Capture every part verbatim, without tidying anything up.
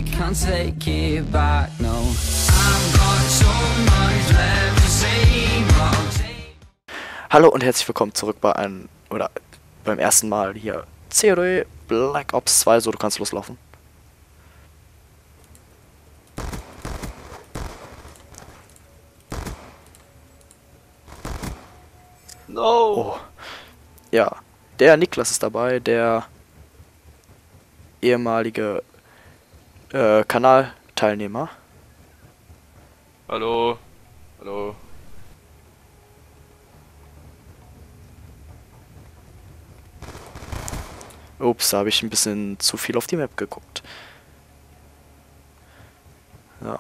can't take it back, no. I've got so much left to say, but Hallo und herzlich willkommen zurück bei einem, oder beim ersten Mal hier C O D Black Ops zwei, so du kannst loslaufen. No! Oh. Ja, der Niklas ist dabei, der ehemalige äh, Kanalteilnehmer. Hallo? Hallo? Ups, da habe ich ein bisschen zu viel auf die Map geguckt. Ja.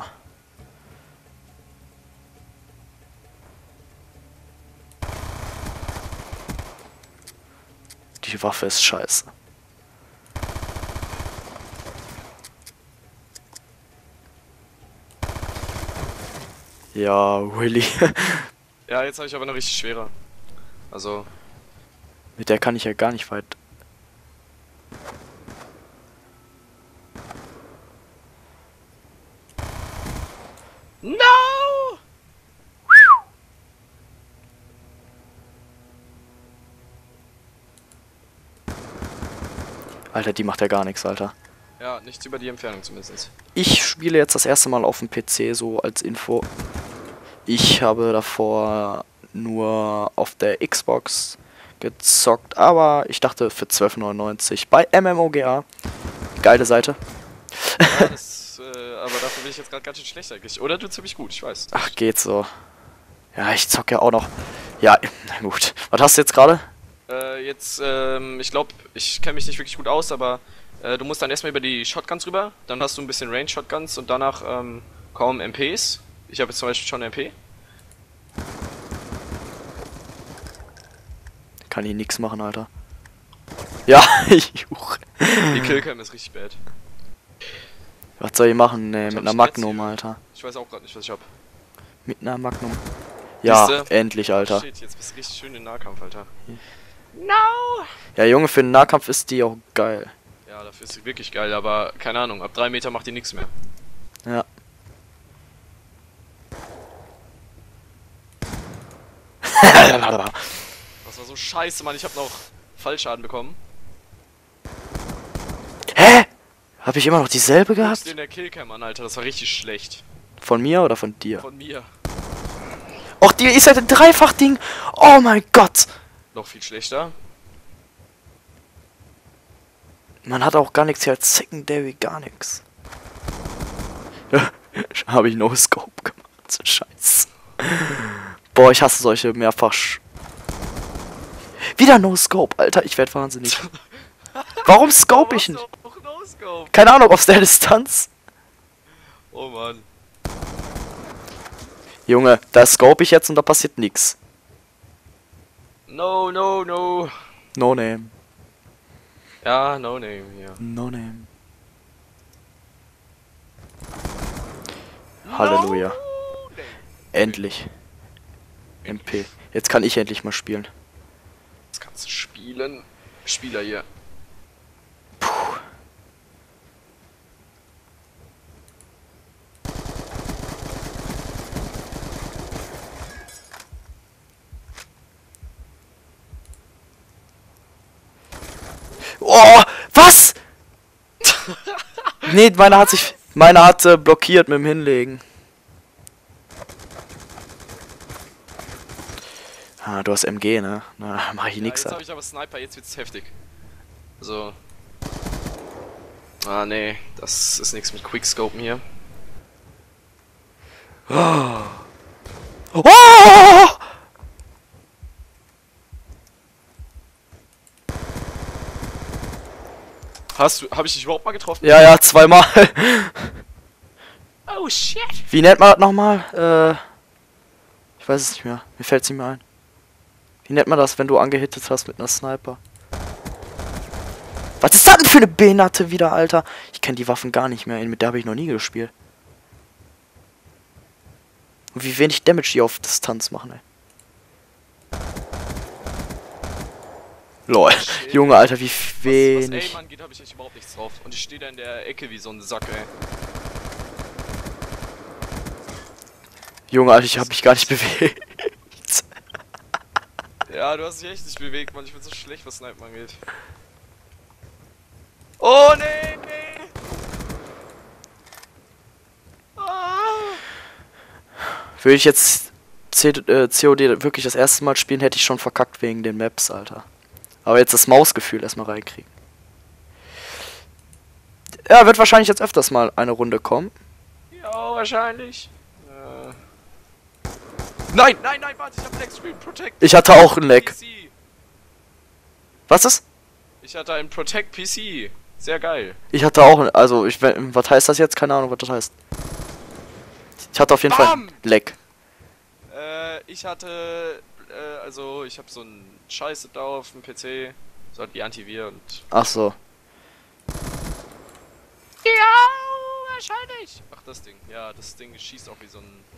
Die Waffe ist scheiße. Ja, Willy. Ja, jetzt habe ich aber eine richtig schwere. Also, Mit der kann ich ja gar nicht weit. no! Alter, die macht ja gar nichts, Alter. Ja, nichts über die Entfernung zumindest. Ich spiele jetzt das erste Mal auf dem P C, so als Info. Ich habe davor nur auf der Xbox gezockt, aber ich dachte für zwölf neunundneunzig bei MMOGA. Geile Seite. Ja, das, äh, aber dafür bin ich jetzt gerade ganz schön schlecht eigentlich. Oder du ziemlich gut, ich weiß. Ach, geht so. Ja, ich zock ja auch noch. Ja, na gut. Was hast du jetzt gerade? Äh, jetzt, ähm, ich glaube, ich kenne mich nicht wirklich gut aus, aber äh, du musst dann erstmal über die Shotguns rüber, dann hast du ein bisschen Range-Shotguns und danach ähm, kaum M Ps. Ich habe jetzt zum Beispiel schon M P. Kann hier nichts machen, Alter. Ja, juch. Die Killcam ist richtig bad. Was soll ich machen? Nee, Was mit hab einer ich denn jetzt Magnum, hier? Alter. Ich weiß auch gerade nicht, was ich hab. Mit einer Magnum. Ja, Siehste? endlich, Alter. Shit, jetzt bist du richtig schön im Nahkampf, Alter. Ja, Junge, für den Nahkampf ist die auch geil. Ja, dafür ist sie wirklich geil, aber keine Ahnung, ab drei Meter macht die nichts mehr. Ja. Das war so scheiße, Mann, ich hab noch Fallschaden bekommen. Hä? Hab ich immer noch dieselbe Guckst gehabt? dir in der Killcam an, Alter, das war richtig schlecht. Von mir oder von dir? Von mir. Och, die ist halt ein Dreifach-Ding. Oh mein Gott. Noch viel schlechter. Man hat auch gar nichts hier als Secondary, gar nichts. Habe ich No-Scope gemacht. So Scheiße. Boah, ich hasse solche mehrfach... Sch Wieder No-Scope, Alter. Ich werd wahnsinnig. Warum scope ich nicht? Auch No-Scope. Keine Ahnung, aus der Distanz. Oh Mann. Junge, da scope ich jetzt und da passiert nix. No, no, no. No name. Ja, no name, ja. No name. Halleluja. No name. Endlich. M P. Jetzt kann ich endlich mal spielen. Jetzt kannst du spielen. Spieler hier. Oh, was? Nee, meine hat sich... Meine hat äh, blockiert mit dem Hinlegen. Ah, du hast M G, ne? Na, mach ich Ja, nix jetzt halt. habe ich aber Sniper, jetzt wird's heftig. So. Ah, nee, das ist nichts mit Quickscopen hier. Oh! Hast du, habe ich dich überhaupt mal getroffen? Ja, ja, zweimal. Oh shit. Wie nennt man das nochmal? Äh, ich weiß es nicht mehr. Mir fällt's nicht mehr ein. Wie nennt man das, wenn du angehittet hast mit einer Sniper? Was ist das denn für eine Behinderte wieder, Alter? Ich kenne die Waffen gar nicht mehr. Mit der habe ich noch nie gespielt. Und wie wenig Damage die auf Distanz machen, ey. Lol. Shit. Junge, Alter, wie Was, was wenig. Aim angeht, habe ich echt überhaupt nichts drauf. Und ich stehe da in der Ecke wie so ein Sack, ey. Junge, Alter, ich hab mich gar nicht bewegt. Ja, du hast dich echt nicht bewegt, Mann. Ich bin so schlecht, was Snipen angeht. Oh, nee, nee. Ah. Würde ich jetzt C äh, C O D wirklich das erste Mal spielen, hätte ich schon verkackt wegen den Maps, Alter. Aber jetzt das Mausgefühl erstmal reinkriegen. Ja, wird wahrscheinlich jetzt öfters mal eine Runde kommen. Ja, wahrscheinlich. Äh. Nein, nein, nein, warte, ich hab Lag Screen Protect. Ich hatte auch einen Lag. P C. Was ist? Ich hatte einen Protect P C. Sehr geil. Ich hatte auch, einen- also ich, was heißt das jetzt? Keine Ahnung, was das heißt. Ich hatte auf jeden Fall Bam! einen Lag. Äh, ich hatte, äh, also ich habe so ein Scheiße da auf dem P C, so hat die Antivir und... Ach so. Ja, wahrscheinlich. Ach, das Ding, ja, das Ding schießt auch wie so ein...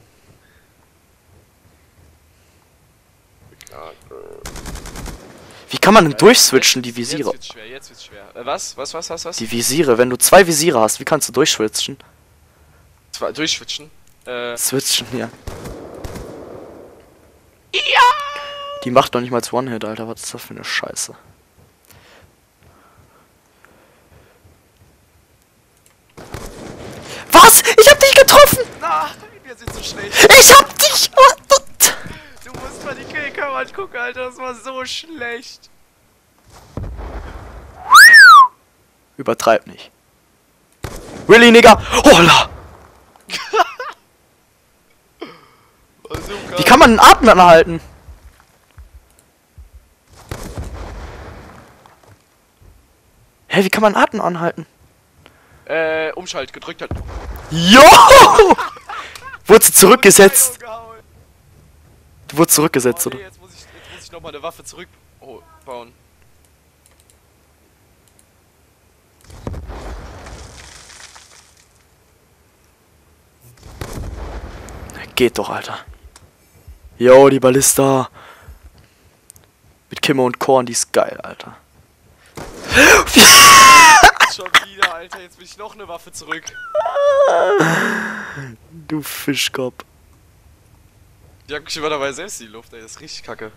Wie kann man denn Äh, durchswitchen, die jetzt- Visiere? Jetzt wird's schwer, jetzt wird's schwer. Äh, was? Was, was, was, was? Die Visiere, wenn du zwei Visiere hast, wie kannst du durchswitchen? Zwar durchschwitchen. Äh, Switchen, ja. ja! Die macht doch nicht mal One-Hit, Alter. Was ist das für eine Scheiße? Was? Ich hab dich getroffen! Nein, wir sind so schlecht. Ich hab dich! Du musst mal die Killkamera angucken, Alter, das war so schlecht. Übertreib nicht. Really, Nigga? Holla! Wie kann man den Atem anhalten? Hä, wie kann man den Atem anhalten? Äh, Umschalt, gedrückt halt. Jo! Wurde sie zurückgesetzt? Du wurdest zurückgesetzt, Oh, nee, oder? jetzt muss ich, jetzt muss ich nochmal eine Waffe zurück oh, bauen. Geht doch, Alter. Jo, die Ballista. Mit Kimme und Korn, die ist geil, Alter. Schon wieder, Alter, jetzt will ich noch eine Waffe zurück. Du Fischkopf. Ich jag mich immer dabei selbst in die Luft, ey, das ist richtig kacke.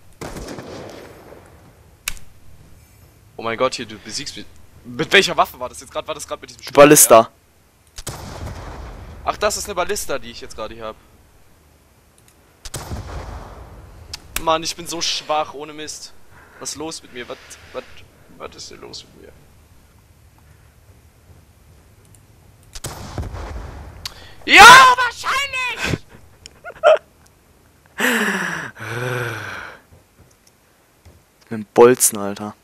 Oh mein Gott, hier, du besiegst mich. Mit welcher Waffe war das jetzt gerade? War das gerade mit diesem Sturm, Ballista. ja? Ach, das ist eine Ballista, die ich jetzt gerade hier hab. Mann, ich bin so schwach, ohne Mist. Was ist los mit mir? Was, was, was ist denn los mit mir? Ja, wahrscheinlich! Mit dem Bolzen, Alter.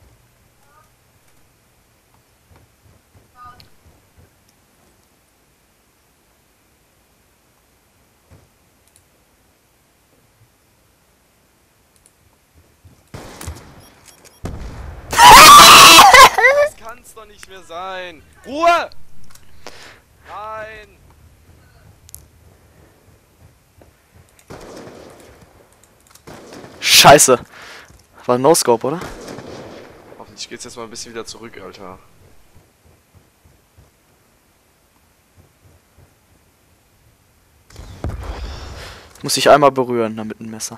Das kann's doch nicht mehr sein. Ruhe! Nein! Scheiße. War ein No-Scope, oder? Hoffentlich geht's jetzt mal ein bisschen wieder zurück, Alter. Muss ich einmal berühren, damit ein Messer.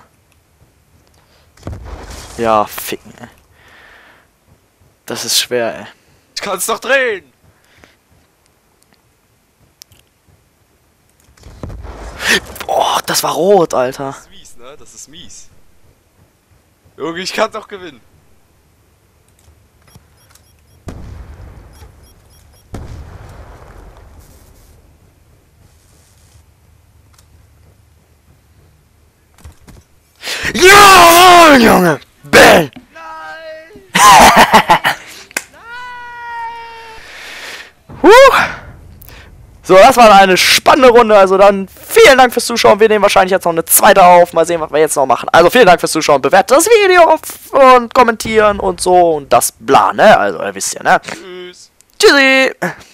Ja, ficken, ey. Das ist schwer, ey. Ich kann's doch drehen! Oh, das war rot, Alter. Das ist mies, ne? Das ist mies. Junge, ich kann doch gewinnen. Ja, Junge! Bell! Nein! Huh. So, das war eine spannende Runde. Also dann vielen Dank fürs Zuschauen. Wir nehmen wahrscheinlich jetzt noch eine zweite auf. Mal sehen, was wir jetzt noch machen. Also vielen Dank fürs Zuschauen. Bewertet das Video und kommentieren und so. Und das bla, ne? Also, ihr wisst ja, ne? Tschüss. Tschüssi!